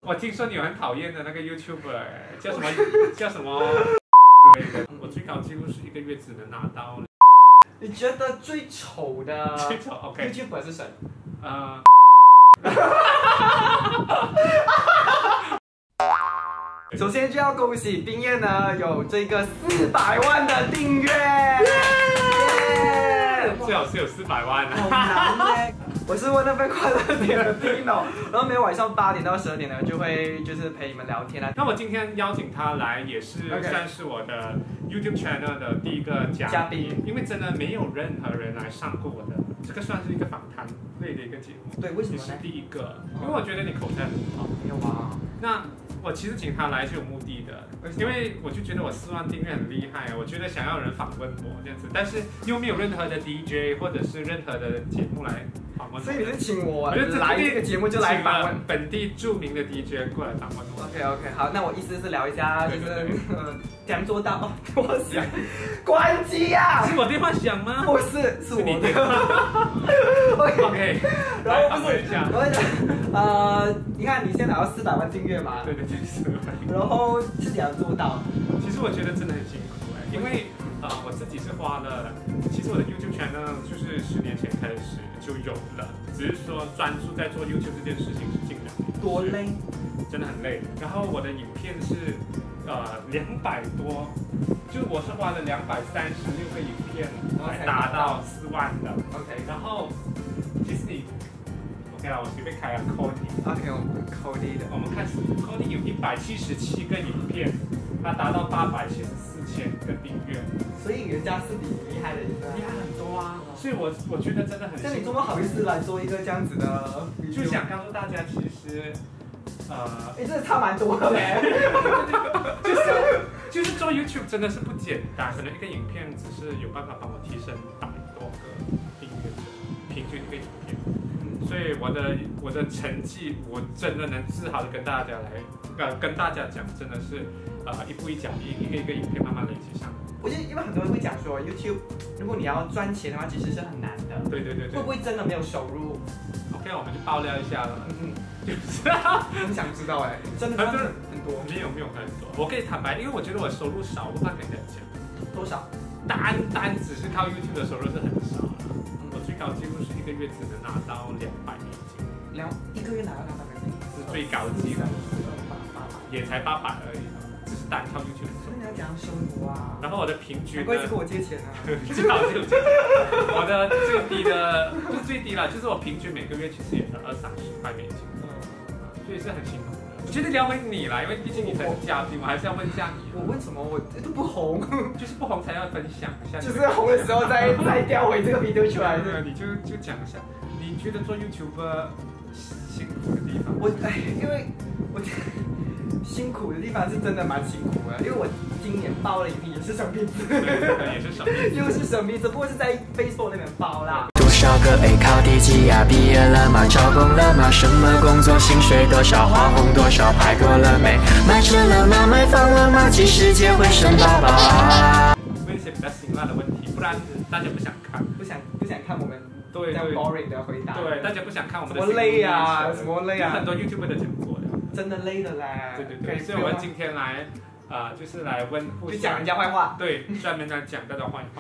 我听说你很讨厌的那个 YouTuber， 叫什么叫什么之类的。我最高纪录是1个月只能拿到。 你觉得最丑的最丑 OK YouTuber 是谁？首先就要恭喜冰燕呢有这个400万的订阅， 最好是有400万啊！ 好难耶！我是问那份快乐点的 Dino， 然后每天晚上8点到12点呢，就会就是陪你们聊天啊。 那我今天邀请他来，也是算是我的 YouTube channel 的第一个嘉宾，因为真的没有任何人来上过我的，这个算是一个访谈类的一个节目。 对，为什么呢？ 你是第一个，因为我觉得你口才很好。 没有啊。 那我其实请他来是有目的的，因为我就觉得我4万订阅很厉害，我觉得想要有人访问我这样子，但是又没有任何的 DJ 或者是任何的节目来访问我。 所以你是请我来这个节目就来访问本地著名的 DJ 过来访问我。 OK， 好，那我意思是聊一下，就是怎样做到？我想关机呀！ 是我电话响吗？ 不是，是我的。 OK， 然后访问一下。 我讲，你看你现在拿到400万订阅嘛？ 对，400万。 然后是怎样做到？ 其实我觉得真的很辛苦因为我自己是花了，其实我的 YouTube channel 就是10年前开始就有了，只是说专注在做 YouTube 这件事情是近2年。 多累， 真的很累。然后我的影片是200多，就是我是花了236个影片来达到4万的。 OK， 然后其实你 OK 啦，我随便开个 Cody。OK， 我们 Cody 的， 我们看 Cody 有177个影片，它达到874,000个订阅， 所以人家是比你厉害的， 厉害很多啊。所以我觉得真的很。 像你这么好意思来做一个这样子的， 就想告诉大家，其实。 真的差蛮多的嘞。 就是做 YouTube 真的是不简单，可能一个影片只是有办法帮我提升100多个订阅者，平均一个影片。所以我的成绩，我真的能自豪的跟大家讲，真的是一步一脚印，一个影片慢慢累积上来。 我觉得因为很多人会讲说 YouTube， 如果你要赚钱的话，其实是很难的。 对。 会不会真的没有收入 ？OK， 我们就爆料一下了。就是很想知道真的很多， 没有很多。我可以坦白，因为我觉得我收入少，我怕跟人家讲。 多少？ 单只是靠 YouTube 的收入是很少了。我最高纪录是1个月只能拿到$200。 1个月拿到200美金， 是最高纪录。也才800而已，只是单靠 YouTube。 所以你要怎样生活啊？ 然后我的平均， 难怪一直跟我借钱啊。 最好就我的最低的，不是最低了，就是我平均每个月其实也是20-30块美金。所以是很辛苦的。我觉得聊回你啦，因为毕竟你才是嘉宾，我还是要问一下你。 我问什么？我都不红， 就是不红才要分享一下。 就是红的时候再调回这个 video 出来。 你就讲一下，你觉得做 YouTuber 辛苦的地方？ 因为我辛苦的地方是真的蛮辛苦的，因为我今年包了一批也是生鼻子， 也是生鼻子， 又是生鼻子，不过是在 Facebook 那边包啦。 多少个 A 考第几呀？毕业了吗？找工了吗？什么工作？薪水多少？花红多少？拍过了没？买车了吗？买房了吗？几时结婚生宝宝？ 问一些比较辛辣的问题，不然大家不想看， 不想看我们这样 boring 的回答。 对，大家不想看我们的什么累啊？什么累啊？ 很多 YouTuber 都讲过的， 真的累的嘞。 对，所以我们今天来就是来问， 就讲人家坏话。 对，专门来讲大家坏话。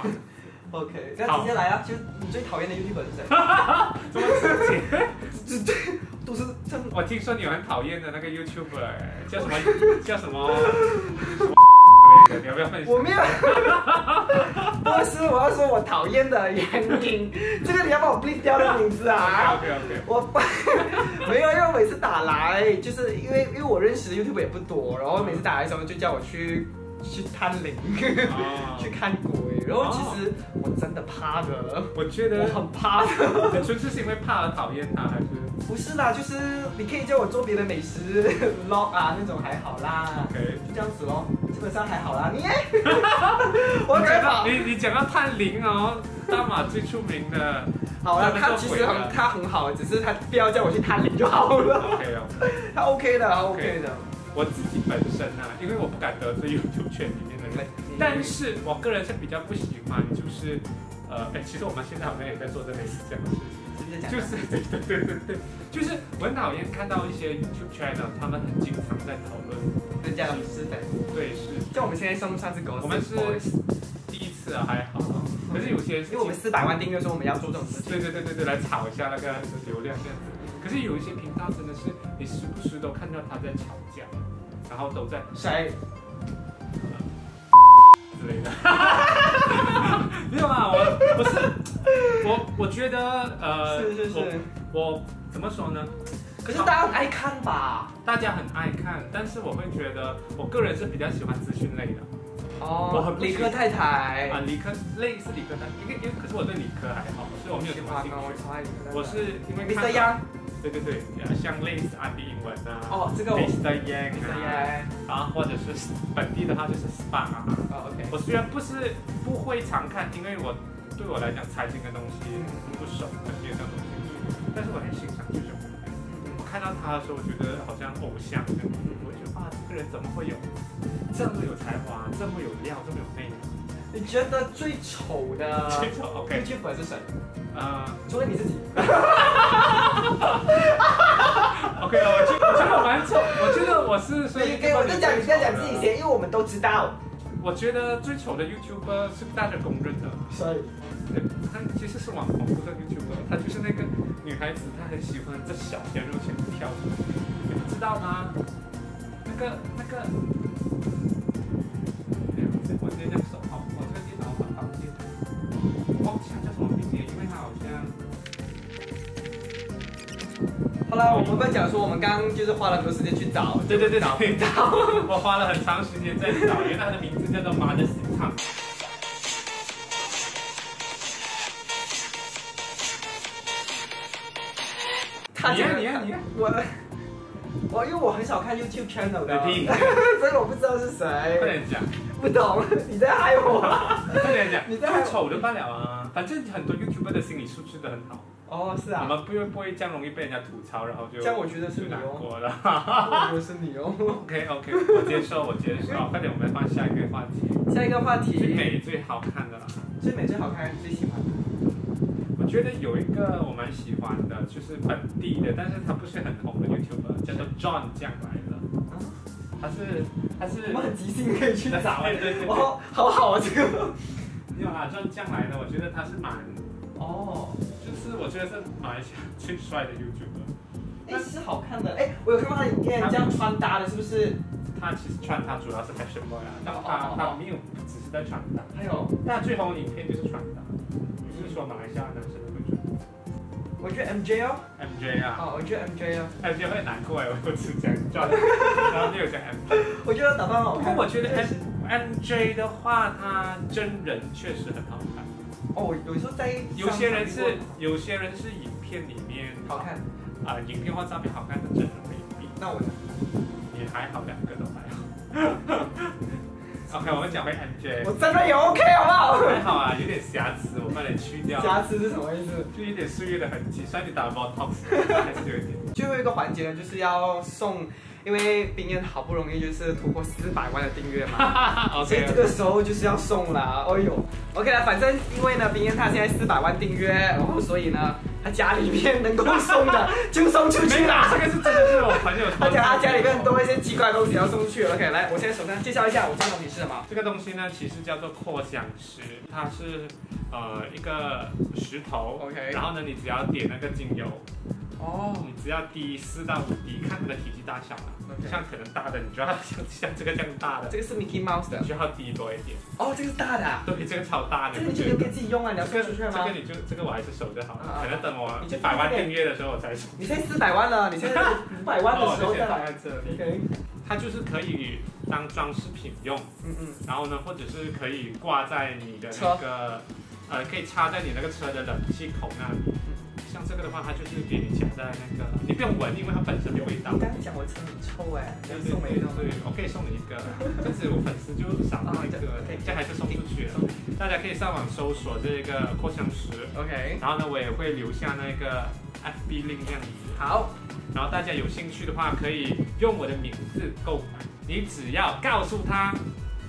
OK， 那直接来啊！就你最讨厌的 YouTuber 是谁？ 怎么直接？ 都是这。 我听说你很讨厌的那个 YouTuber， 叫什么？你要不要分享？ 我没有。不是，我要说我讨厌的原因。这个你要帮我 bleep 掉的名字啊 ？OK。 我没有，因为我每次打来，就是因为我认识的 YouTuber 也不多，然后每次打来的时候就叫我去探灵，去看鬼，然后其实我真的怕的， 我觉得我很怕的。 纯粹是因为怕而讨厌他，还是？ 不是啦，就是你可以叫我做别的美食 vlog 啊那种还好啦。 OK， 就这样子咯，基本上还好啦。 我觉得你讲到探灵哦，大马最出名的。 好了，他其实他很好，只是他不要叫我去探灵就好了。 OK， 他 OK 的，他 OK 的。 我自己本身啊，因为我不敢得罪 YouTube 圈里面的人，但是我个人是比较不喜欢，就是其实我们现在好像也在做这类似这样的事情， 就是对，就是我很讨厌看到一些 YouTube channel， 他们很经常在讨论人家的私粉， 对是， 像我们现在算不算是狗？ 我们是第一次啊，还好。可是有些因为我们400万订阅，说我们要做这种事情。 对，来炒一下那个流量这样子。可是有一些频道真的是，你时不时都看到他在吵架，然后都在谁之类的。没有啊，我觉得是， 我怎么说呢？ 可是大家很爱看吧？ 大家很爱看，但是我会觉得，我个人是比较喜欢资讯类的。 哦，理科太太啊，理科类是理科太，因为可是我对理科还好，所以我没有什么兴趣。我是因为 Mr. Yang， 对，像类似安迪英文啊， 哦，这个 Mr. Yang 啊，或者是本地的话就是 SPA 啊。 哦 ，OK。 我虽然不会常看，因为对我来讲财经的东西不熟，很别的东西，但是我很欣赏这种。我看到他的时候，我觉得好像偶像这样，我就觉得哇，这个人怎么会有这么有才华，这么有料，这么有魅力？ 你觉得最丑的 YouTuber 是谁？除了你自己。 OK 了，我觉得蛮丑，我觉得我是所以。 我再讲，你不要讲自己先，因为我们都知道。 我觉得最丑的 YouTuber 是大家公认的， 所以， 他其实是网红，不是 YouTuber， 他就是那个女孩子，她很喜欢在小鲜肉前跳舞，你不知道吗？那个，我直接这样手好，我这个电脑很方便，忘记他叫什么名字，因为他好像。 好了，我们不要讲说我们刚刚就是花了很多时间去找， 对，找，我花了很长时间在找，因为他的名字叫做马的喜唱。你我因为我很少看 YouTube channel 的，所以我不知道是谁。 快点讲， 不懂，你在害我。 快点讲， 你在害我。 丑就罢了啊，反正很多 YouTuber 的心理素质都很好。 哦，是啊。 你们不会这样容易被人家吐槽，然后就这样我觉得是你难过了。 我觉得是你哦。 OK， 我接受。快点，我们换下一个话题。 下一个话题。 最美最好看的啦。 最美最好看，最喜欢的。 我觉得有一个我蛮喜欢的，就是本地的，但是他不是很红的 YouTuber， 叫做 John 酱来了。他是。 我们很即兴可以去找。 对。 哦，好啊，这个。 没有啦，John 酱来了，我觉得他是蛮。就是我觉得是马来西亚最帅的 YouTuber。 是好看的。我有看过他影片，这样穿搭的，是不是？ 他其实穿搭主要是 fashion boy 啊，然后他没有只是在穿搭。 还有， 但最红的影片就是穿搭。就是说马来西亚男生都会穿。 我觉得 MJ 哦。 MJ 啊。 我觉得 MJ 哦。 MJ 会难过我只讲 John， 然后没有讲 MJ。 我觉得打扮好看。 不过我觉得 MJ 的话，他真人确实很好看。 有时候在有些人是影片里面好看影片或照片好看，跟真人未必。 那我也还好，两个都还好。OK， 我们讲回 MJ。 我真的有 OK 好不好？ 还好啊，有点瑕疵，我帮你去掉。 瑕疵是什么意思？ 就有点岁月的痕迹，虽然你打 Botox， 还是有一点。 最后一个环节呢，就是要送。因为冰燕好不容易就是突破400万的订阅嘛，所以这个时候就是要送啦。哎呦 ，OK 啦，反正因为呢，冰燕他现在400万订阅，然后所以呢，他家里面能够送的就送出去啦。 这个是真的是我朋友。 他讲他家里面多一些奇怪的东西要送出去了。OK， 来，我现在手上介绍一下我这个东西是什么。 这个东西呢，其实叫做扩香石，它是一个石头 ，OK， 然后呢，你只要点那个精油。你只要滴4到5滴，看它的体积大小啦。像可能大的，你就要像这个这样大的。 这个是 Mickey Mouse 的， 就要滴多一点。 这个是大的啊。 对，这个超大的。 这个你就可以自己用啊，你要送出去吗？ 这个我还是守着好了，可能等我100万订阅的时候我才送。 你现在400万了，你现在500万的时候再来这里。它就是可以当装饰品用，然后呢，或者是可以挂在你的那个可以插在你那个车的冷气孔那里。像这个的话，它就是给你夹在那个，你不用闻，因为它本身没有味道。 你刚刚讲我车很臭要送我一个。 对，我可以送你一个，但是我粉丝就少了一个，这还是送出去了。大家可以上网搜索这个扩香石 ，OK。 然后呢，我也会留下那个 FB link 这样子。 好， 然后大家有兴趣的话，可以用我的名字购买，你只要告诉他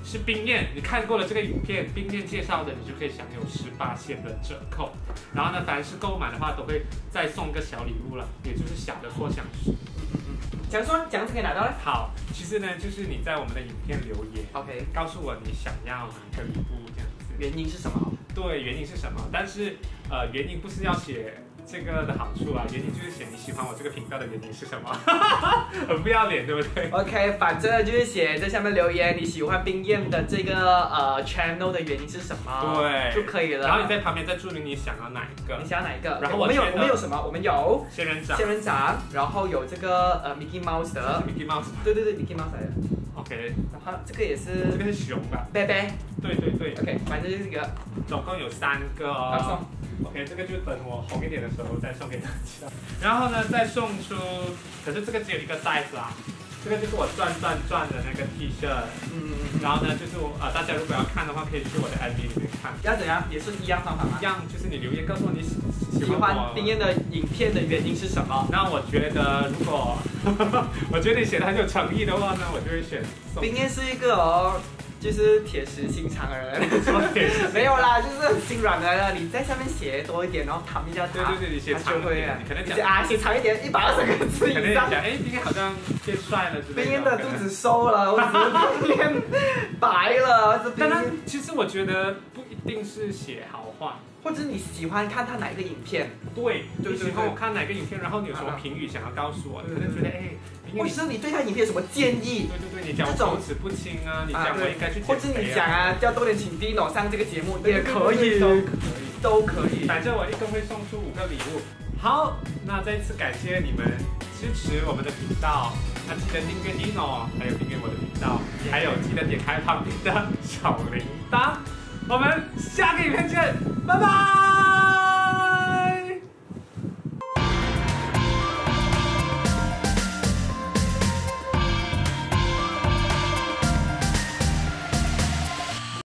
是冰燕，你看过了这个影片，冰燕介绍的，你就可以享有18%的折扣。然后呢，凡是购买的话，都会再送个小礼物了，也就是小的扩香石。 讲说这样子可以拿到呢？ 好，其实呢，就是你在我们的影片留言 ，OK， 告诉我你想要哪个礼物这样子。 原因是什么？ 对，原因是什么？但是原因不是要写这个的好处啊，原因就是写你喜欢我这个频道的原因是什么，很不要脸，对不对 ？OK， 反正就是写在下面留言，你喜欢冰燕的这个channel 的原因是什么？ 对， 就可以了。 然后你在旁边再注明你想要哪一个， 你想要哪一个？ 然后我们有什么？我们有仙人掌， 然后有这个Mickey Mouse 的 ，Mickey Mouse， 对，Mickey Mouse 来的。 OK， 然后这个也是， 这个是熊吧？ 贝贝， 对 ，OK， 反正就是这个， 总共有3个哦。OK， 这个就等我红一点的时候再送给大家。然后呢，再送出，可是这个只有一个 size 啦。这个就是我转的那个 T 恤，然后呢，就是大家如果要看的话，可以去我的 MV 里面看。 要怎样？也是一样方法吗？ 一样，就是你留言告诉我你喜欢冰燕的影片的原因是什么？ 那我觉得，如果我觉得你写的很有诚意的话呢，我就会选送。 冰燕是一个就是铁石心肠的人，没有啦，就是很心软的。你在下面写多一点，然后躺一下他， 对，你写长一点，你可能写长一点，120个字以上。 可能讲，冰燕好像变帅了之类的。 冰燕的肚子瘦了，或者冰燕白了， 当然，其实我觉得不一定是写好话。 或者你喜欢看他哪一个影片？ 对，你喜欢我看哪个影片，然后你有什么评语想要告诉我？你可能觉得或者是你对他影片有什么建议？ 对，你讲我口齿不清啊，你讲我应该去减肥啊， 或者你讲要多点请 Dino 上这个节目也可以，都可以。 反正我一共会送出5个礼物。好，那再一次感谢你们支持我们的频道，那记得订阅 Dino， 还有订阅我的频道，还有记得点开旁边的小铃铛。我们下个影片见，拜拜。